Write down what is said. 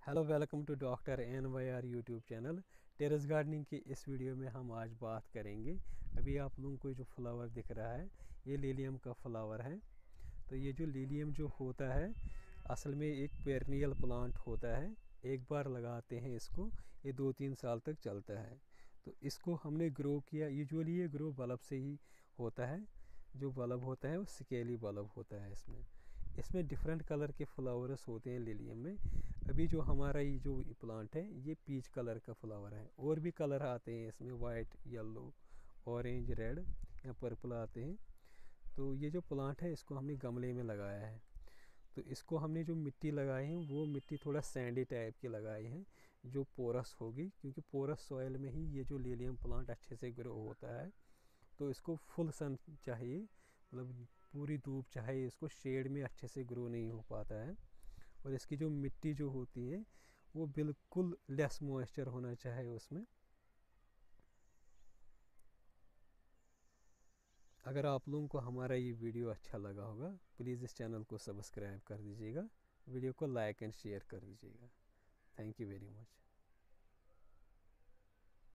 Hello, welcome to doctor NYR YouTube channel. Terrace gardening की इस video में हम आज बात करेंगे। अभी आप लोगों को जो फ्लावर दिख रहा है ये लिलियम का फ्लावर है। तो ये जो लिलियम जो होता है असल में एक पेरनियल प्लांट होता है। एक बार लगाते हैं इसको, ये 2-3 साल तक चलता है। तो इसको हमने ग्रो किया। यूजुअली ये ग्रो बल्ब से ही होता है। जो बल्ब होता है वो स्केली बल्ब होता है। इसमें डिफरेंट कलर के फ्लावर्स होते हैं लिलियम में। अभी जो हमारा ये जो प्लांट है ये पीच कलर का फ्लावर है। और भी कलर आते हैं इसमें, वाइट, येलो, ऑरेंज, रेड या पर्पल आते हैं। तो ये जो प्लांट है इसको हमने गमले में लगाया है। तो इसको हमने जो मिट्टी लगाई है वो मिट्टी थोड़ा सैंडी टाइप की लगाई है जो पोरस होगी, क्योंकि पोरस सॉइल में ही ये जो लिलियम प्लांट अच्छे से ग्रो होता है। तो इसको फुल सन चाहिए, मतलब पूरी धूप चाहिए। इसको शेड में अच्छे से ग्रो नहीं हो पाता है। और इसकी जो मिट्टी जो होती है वो बिल्कुल लेस मॉइस्चर होना चाहिए उसमें। अगर आप लोगों को हमारा ये वीडियो अच्छा लगा होगा प्लीज़ इस चैनल को सब्सक्राइब कर दीजिएगा, वीडियो को लाइक एंड शेयर कर दीजिएगा। Thank you very much.